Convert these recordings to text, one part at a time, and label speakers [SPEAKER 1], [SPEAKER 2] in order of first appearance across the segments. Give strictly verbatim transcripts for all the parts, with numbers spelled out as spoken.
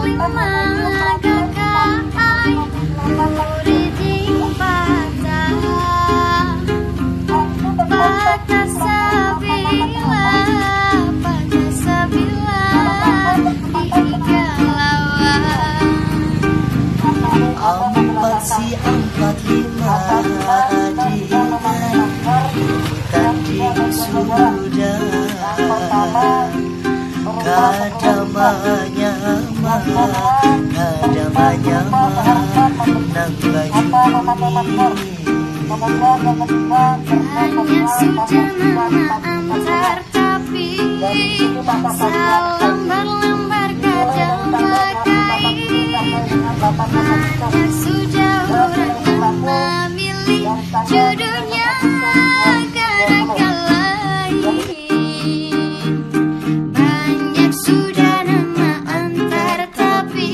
[SPEAKER 1] Empat si empat lima adik tadi sudah kadamanya mah kadamanya mah nang baju
[SPEAKER 2] hanya sudah antar tapi selembar-lembar kadang bagai banyak sudah orang yang memilih jodohnya garakan lain. Banyak sudah nama antar tapi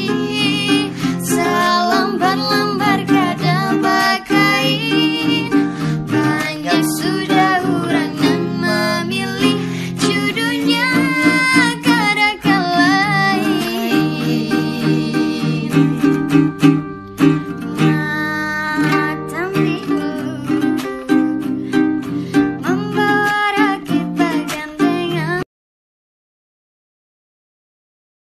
[SPEAKER 2] selembar-lembar kadang bagai banyak sudah orang yang memilih jodohnya garakan lain.